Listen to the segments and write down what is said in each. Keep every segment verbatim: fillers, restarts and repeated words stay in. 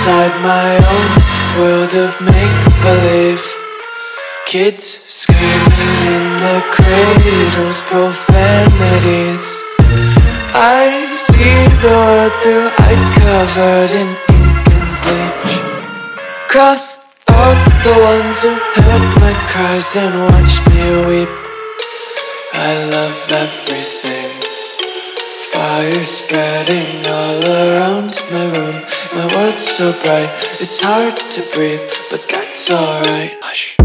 inside my own world of make-believe. Kids screaming in their cradles, profanities. I see the world through ice covered in ink and bleach. Cross out the ones who heard my cries and watched me weep. I love everything. Fire spreading all around my room. My world's so bright, it's hard to breathe, but that's alright. Hush.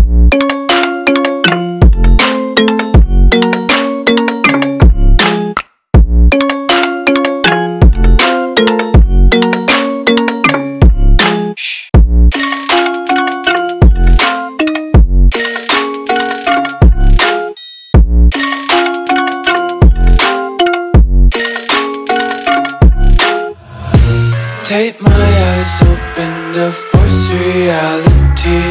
Take my eyes open to force reality.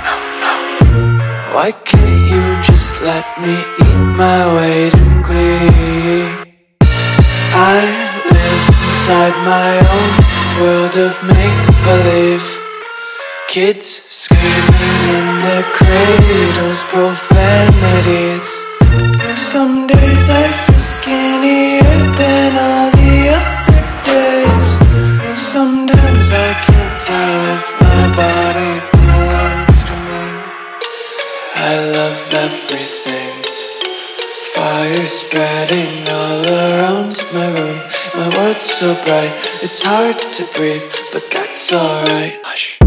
Why can't you just let me eat my weight in glee? I live inside my own world of make-believe. Kids screaming in their cradles, profanities. Some days I feel skinnier than all the other days. Sometimes I can't tell if my body belongs to me. I love everything. Fire spreading all around my room. My world's so bright, it's hard to breathe, but that's alright. Hush.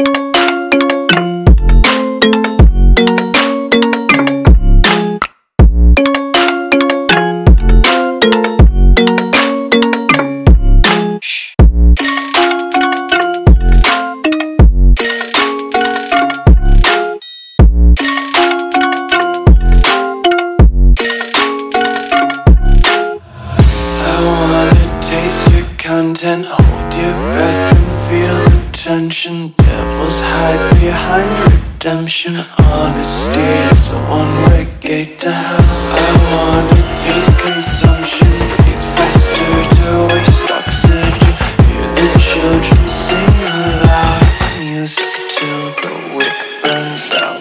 Content, hold your breath and feel the tension. Devils hide behind redemption. Honesty is a one-way gate to hell. I wanna taste consumption. Breathe faster to waste oxygen. Hear the children sing aloud. It's music till the wick burns out.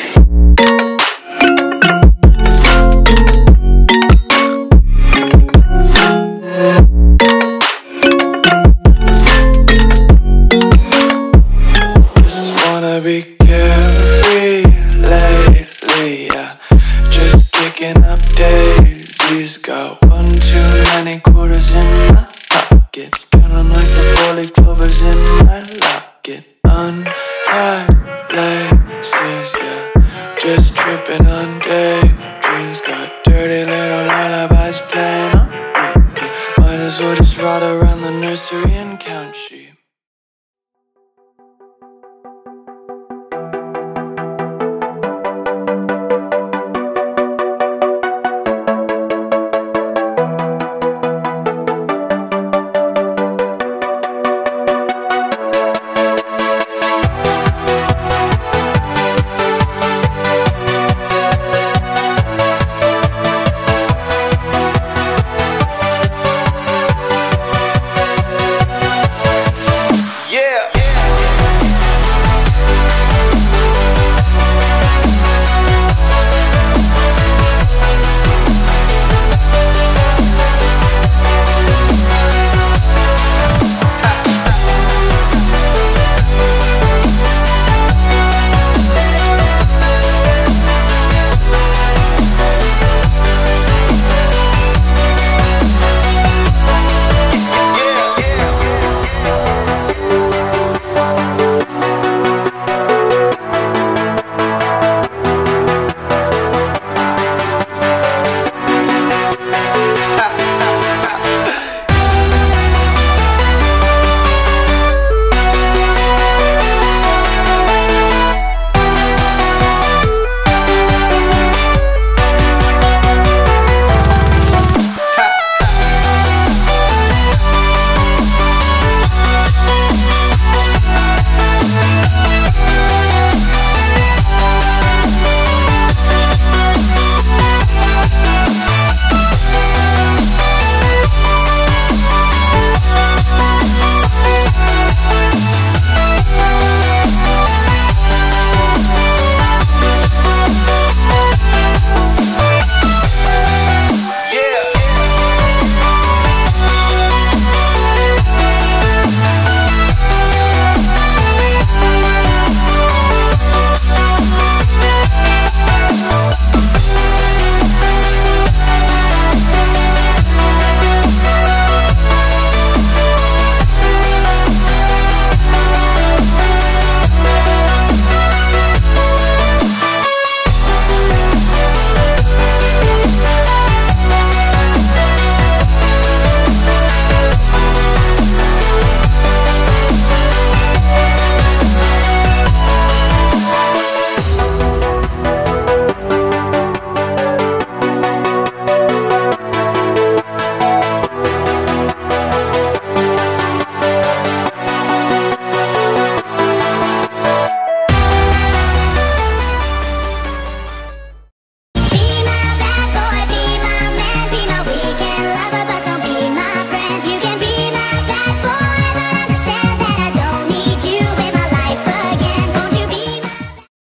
Be carefree lately, yeah. Just kicking up daisies. Got one too many quarters in my pockets. Counting like the four-leaf clovers in my locket. Untied laces, yeah. Just tripping on daydreams. Got dirty little lullabies playing on repeat. Might as well just ride around the nursery